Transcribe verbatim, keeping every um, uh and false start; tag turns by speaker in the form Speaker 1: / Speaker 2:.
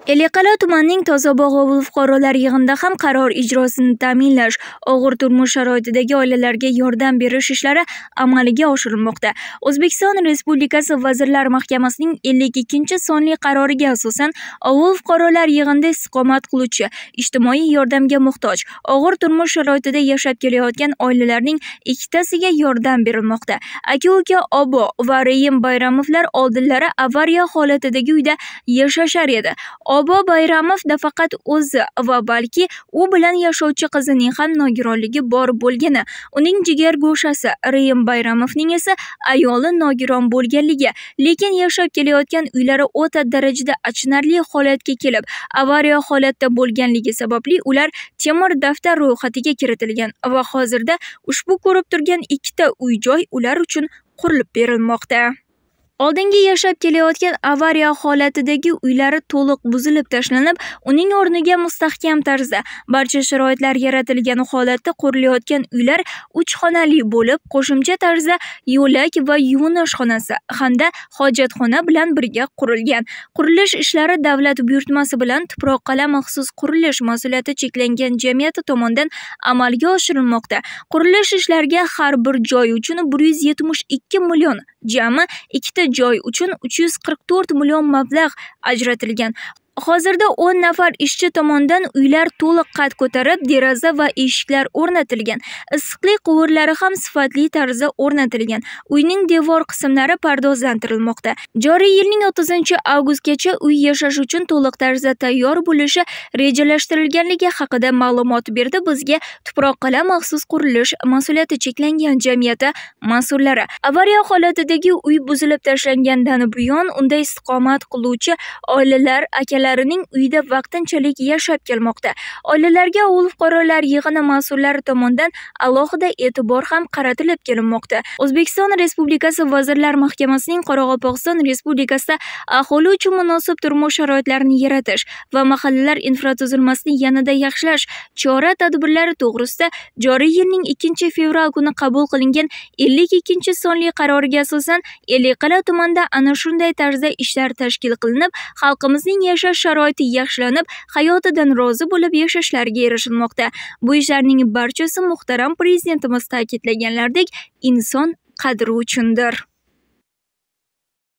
Speaker 1: Ellikqal'a tumanining Tozabog‘ ovul fuqarolar yig'inida ham qaror ijrosini ta'minlash, og'ir turmush sharoitidagi oilalarga yordam berish ishlari amalga oshirilmoqda. O'zbekiston Respublikasi Vazirlar Mahkamasining ellik ikkinchi sonli qaroriga asosan ovul fuqarolar yig'inida istiqomat qiluvchi, ijtimoiy yordamga muhtoj, og'ir turmush sharoitida yashab kelayotgan oilalarning ikkitasiga yordam berilmoqda. Aka-uka Obo va Rayim Bayramovlar oldinlari avariya holatidagi uyda yashashar edi. Obo Bayramov nafaqat o'zi va balki u bilan yashovchi qizining ham nogironligi bor bo'lgani, uning jigar go'shasi Rayim Bayramovning esa ayoli nogiron bo'lganligi, lekin yashab kelayotgan uylari o'ta darajada achinarli holatga kelib, avariya holatda bo'lganligi sababli ular temir daftar ro'yxatiga kiritilgan va hozirda ushbu ko'rib turgan ikkita uy-joy ular uchun qurilib berilmoqda. Oldingi yashab kelayotgan avariya holatidagi uylari to'liq buzilib tashlanib, uning o'rniga mustahkam tarzda barcha sharoitlar yaratilgan holatda qurilayotgan uylar uch xonali bo'lib, qo'shimcha tarzda yo'lak va yuvinish xonasi hamda hojatxona bilan birga qurilgan. Qurilish ishlari davlat buyurtmasi bilan Tuproqqal'a maxsus qurilish mas'uliyati cheklangan jamiyati tomonidan amalga oshirilmoqda. Qurilish ishlariga har bir joy uchun bir yuz yetmish ikki million, jami ikkita joy uchun uch yuz qirq to'rt million mablag' ajratilgan. Hozirda o'n nafar ishchi tomonidan uylar to'liq qad ko'tarib, deraza va eshiklar o'rnatilgan. Issiqlik quvurlari ham sifatli tarzda o'rnatilgan. Uyning devor qismlari pardozlantirilmoqda. Joriy yilning o'ttizinchi avgustgacha uy yashash uchun to'liq tarzda tayyor bo'lishi rejalashtirilganligi haqida ma'lumot berdi bizga Tuproqqal'a maxsus qurilish mas'uliyati cheklangan jamiyati mas'ullari. Avariya holatidagi uy buzilib tashlangandan buyon unda istiqomat qiluvchi oilalar aka larining uyida vaqtinchalik yashab kelmoqda. Oilalarga ovul fuqarolar yig'ini mas'ullari tomonidan alohida e'tibor ham qaratilib kelinmoqda. O'zbekiston Respublikasi Vazirlar Mahkamasining Qoraqalpog'iston Respublikasida aholi uchun munosib turmush sharoitlarini yaratish va mahallalar infratuzilmasini yanada yaxshilash chora-tadbirlari to'g'risida joriy yilning ikkinchi fevral kuni qabul qilingan ellik ikkinchi sonli qaroriga asosan Ellikqal'a tumanida ana shunday tarzda ishlar tashkil qilinib, xalqimizning yashash sharoiti yaxshilanib, hayotidan rozi bo'lib yashashlariga erishilmoqda. Bu ishlarning barchasi muhtaram prezidentimiz ta'kidlaganlaridek inson qadri uchundir.